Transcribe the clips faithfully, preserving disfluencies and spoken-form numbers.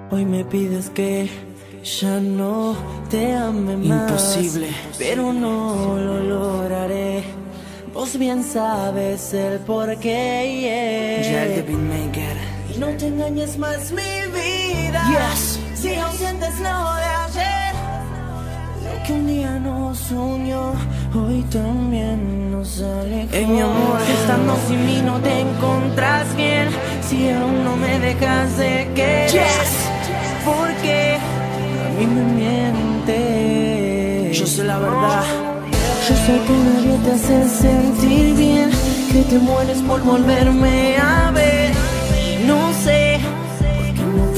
Hoy me pides que ya no te ame más. Imposible, pero no lo lograré. Vos bien sabes el porqué, yeah. ya el de Beatmaker. Y no te engañes más, mi vida. Yes. Si aún sientes lo de ayer, lo que un día nos unió, hoy también nos alejó. Hey, mi amor, estando sin mí no te encontrás bien. Si aún no me dejas de querer, Yes. porque a mí me mientes. Yo sé la verdad. Yo sé que nadie te hace sentir bien, que te mueres por volverme a ver. No sé por qué no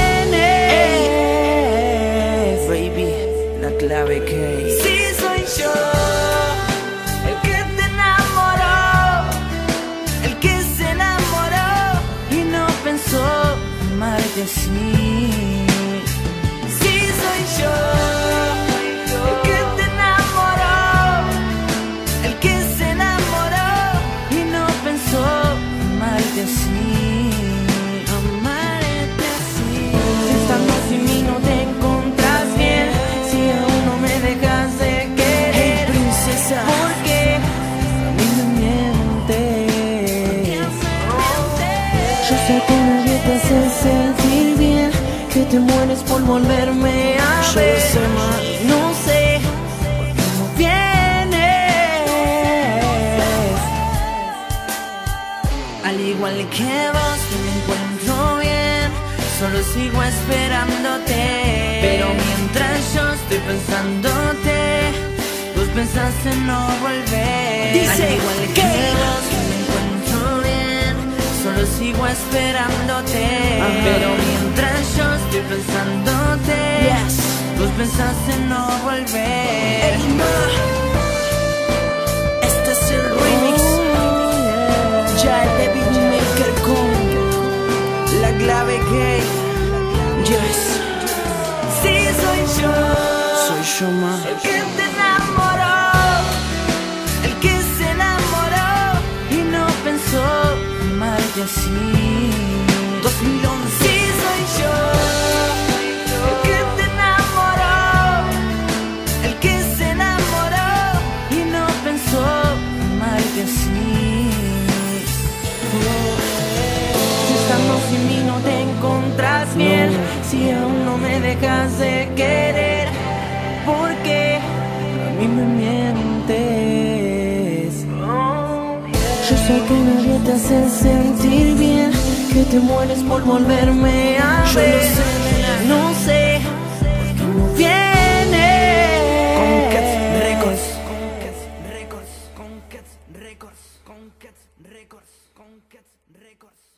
vienes, Baby, la clave que si soy yo el que te enamoró, el que se enamoró y no pensó amarte así. Si soy yo el que te enamoró, el que se enamoró y no pensó amarte así, amarte así. Si estando sin mí no te encontrás bien, si aún no me dejas de querer, hey, princesa, porque a mí me mientes. Yo sé que nadie te hace sentir bien, que te mueres por volverme a yo ver. lo sé más. No sé por qué no vienes. Al igual que vos, yo me encuentro bien, solo sigo esperándote. Pero mientras yo estoy pensándote, vos pensás en no volver. Dice Al igual que que- vos, yo me encuentro bien, solo sigo esperándote. Ajá. Pero mientras yo estoy pensándote, Yes. vos pensás en no volver. Ey, ma. Este es el remix. Ya el de Beatmaker con la clave gay. Yes, Si soy yo soy yo más. el que te enamoró, el que se enamoró y no pensó amarte así. dos mil once. Si soy yo el que te enamoró, el que se enamoró y no pensó amarte así. Si estando sin mí no te encontrás bien, si aún no me dejas de querer, porque a mí me mientes. Yo sé que nadie te hace sentir bien, que te mueres por volverme a Yo ver. lo sé, nena. No sé por qué no vienes. Conquets Records. Conquets Records. Conquets Records. Conquets Records. Conquets Records.